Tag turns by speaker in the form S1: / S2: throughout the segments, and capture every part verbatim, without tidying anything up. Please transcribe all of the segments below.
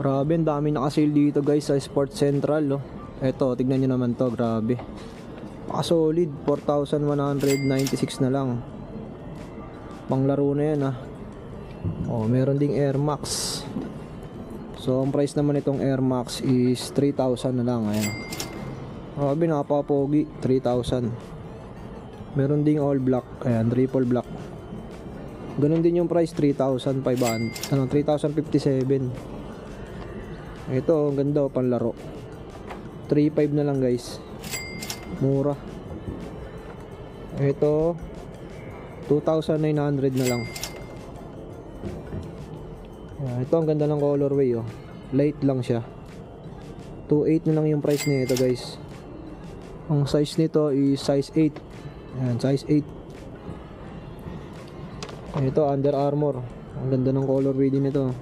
S1: Grabe, ang dami naka-sale dito guys sa Sports Central, oh. Eto, tignan nyo naman to, grabe. Paka-solid, four thousand one hundred ninety-six na lang. Panglaro na yan, ah. Oh, meron ding Air Max. So, ang price naman itong Air Max is three thousand na lang, ayan. Grabe, napaka-pogi, three thousand. Meron ding all black, ayan, triple black. Ganun din yung price, three thousand five hundred, ano, three thousand fifty-seven. Ito, ang ganda, oh, panlaro. three five na lang guys. Mura. Ito, two thousand nine hundred na lang. Ayan, ito, ang ganda ng colorway, oh. Light lang siya. two eight na lang yung price nito guys. Ang size nito is size eight. Ayan, size eight. Ito, Under Armour. Ang ganda ng colorway din ito.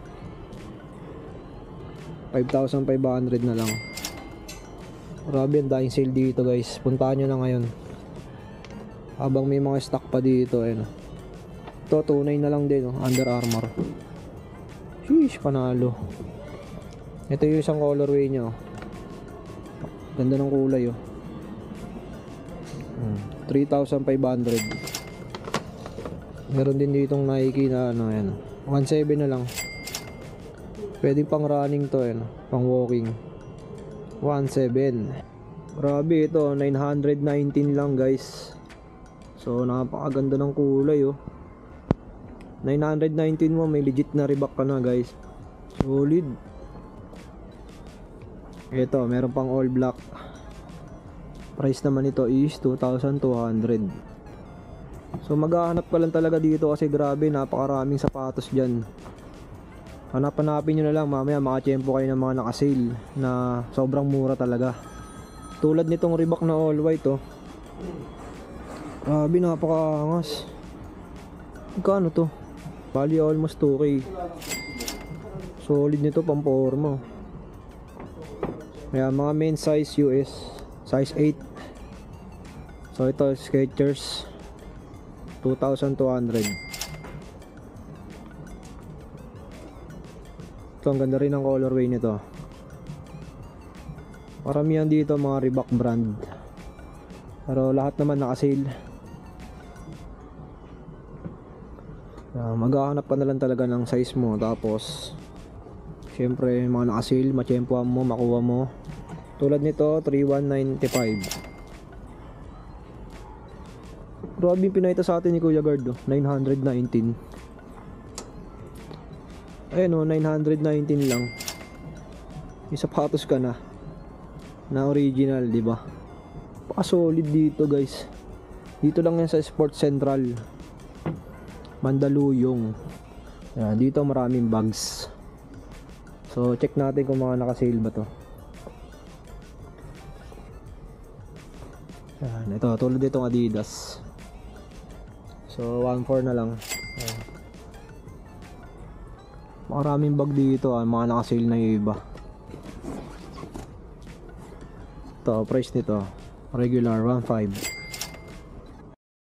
S1: five thousand five hundred na lang. Grabe, ang daing sale dito guys. Puntahan nyo na ngayon habang may mga stock pa dito. Ayan. Ito, tunay na lang din, oh. Under Armour. Sheesh, panalo. Ito yung isang colorway nyo. Ganda ng kulay, oh. three thousand five hundred. Meron din ditong Nike na ano, ayan, one seven na lang. Pwedeng pang running to, ayan, pang walking. one seven. Grabe, ito nine hundred nineteen lang guys. So napakaganda ng kulay, oh. Nine hundred nineteen mo, may legit na Reebok ka na guys. Solid. Ito, meron pang all black. Price naman ito is two thousand two hundred. So maghahanap ka lang talaga dito kasi grabe, napakaraming sapatos dyan. Hanap-hanapin nyo na lang, mamaya makachempo kayo ng mga nakasale na sobrang mura talaga. Tulad nitong Reebok na all white, oh. Grabe, napakaangas. Magkano to? Bali almost two K. Solid nito, pamporma. Kaya mga men's size U S, size eight. So ito, Skechers, two thousand two hundred. Ito, ang ganda rin ang colorway nito. Paramihan dito mga Reebok brand, pero lahat naman naka-sale. Uh, maghahanap ka na lang talaga ng size mo. Tapos syempre mga naka-sale, machempohan mo, makuha mo. Tulad nito, three one ninety-five. Grabe yung pinahita sa atin ni Kuya Guard, oh. nine hundred nineteen. Ayan, oh, nine hundred nineteen lang. May sapatos ka na na original, di ba? Pa-solid dito guys. Dito lang yan sa Sports Central, Mandaluyong. Ayan, dito maraming bags. So check natin kung mga naka-sale ba to. Ayan, ito, tulad itong Adidas. So one four na lang. Ayan. Maraming bag dito, ah, mga naka-sale na yung iba. Ito, price nito regular one five.